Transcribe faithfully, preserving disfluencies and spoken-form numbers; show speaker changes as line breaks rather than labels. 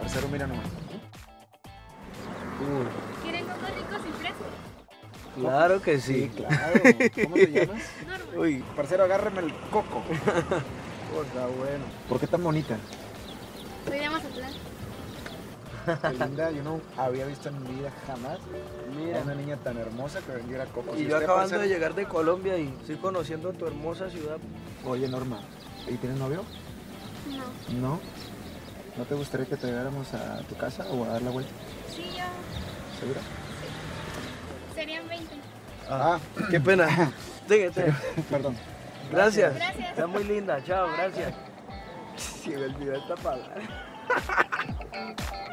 parcero, mira nomás.
Uy,
¿Quieren cocos ricos y frescos?
claro que sí.
Claro. ¿Cómo te llamas?
Norma.
Uy,
Parcero, agárrame el coco.
cosa bueno.
¿Por qué tan bonita?
Soy de Mazatlán.
Qué linda, yo no había visto en mi vida jamás
Mira.
a una niña tan hermosa que vendiera cocos.
Y yo
usted,
acabando
parcero?
de llegar de Colombia y estoy conociendo tu hermosa ciudad.
Oye, Norma, ¿y tienes novio?
No.
No. ¿No te gustaría que te lleváramos a tu casa o a dar la vuelta?
Sí, yo.
¿Segura?
Serían veinte.
Ah,
Qué pena. Síguete.
perdón.
Gracias.
Gracias.
Está muy linda. Chao, gracias. Sí, me olvidó esta palabra.